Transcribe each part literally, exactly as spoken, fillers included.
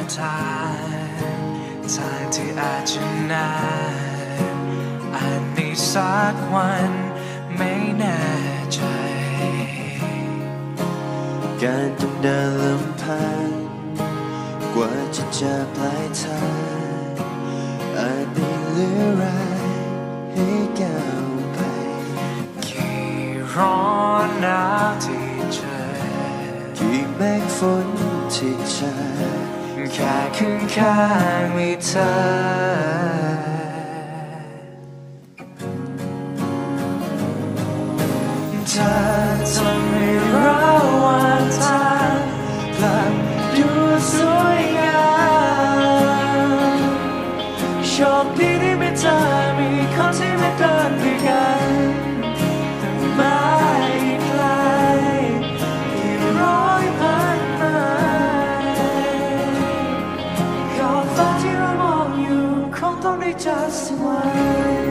ทางทางที่อาจจะนานอาจในสักวันไม่แน่ใจการต้องเดินลำพังกว่าจะเจอปลายทางอาจไม่เหลือแรงให้ก้าวไปกี่ร้อนหนาวที่เจอกี่เมฆฝนที่เจอแค่ขึ้นข้างมีเธอเธอทำให้เราวางทางกลับดูสวยงามโชคดีที่มีเธอมีคนที่ไม่เดินด้วยกันแต่ไม่ไกลกี่ร้อยพันไมล์ขอบฟ้าที่เรามองอยู่คงต้องได้เจอสักวัน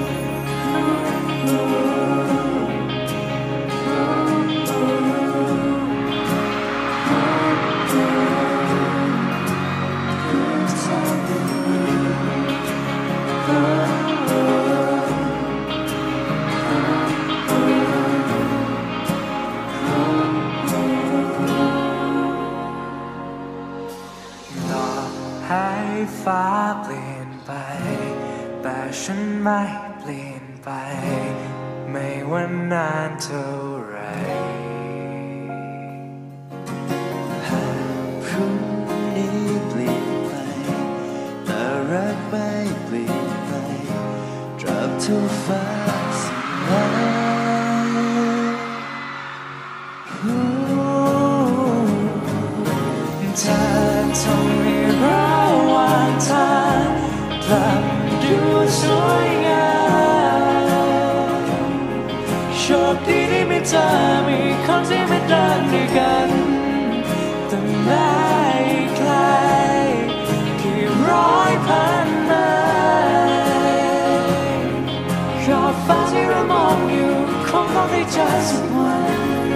ฟ้าเปลี่ยนไปแต่ฉันไม่เปลี่ยนไปไม่ว่านานเท่าไรหากพรุ่งนี้เปลี่ยนไปแต่รักไม่เปลี่ยนไปตราบเท่าฟ้าสลายเธอทำให้เราวางทางกลับดูสวยงามโชคดีที่มีเธอมีคนที่ไม่เดินด้วยกันแต่ไม่ไกลกี่ร้อยพันไมล์ขอบฟ้าที่เรามองอยู่คงต้องได้เจอสักวัน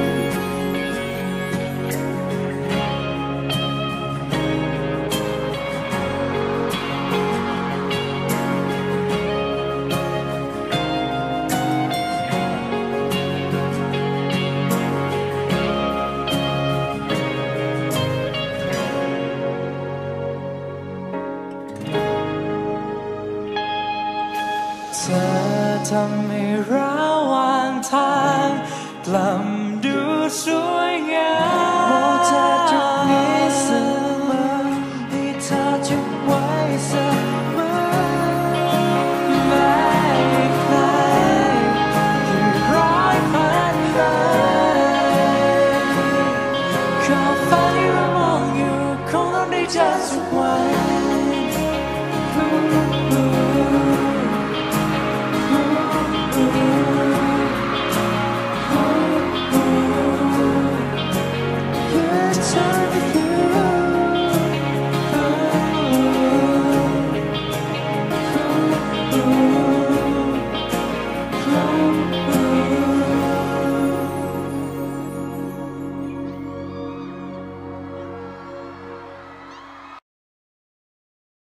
เธอทำให้เราวางทางกลับดูสวยงาม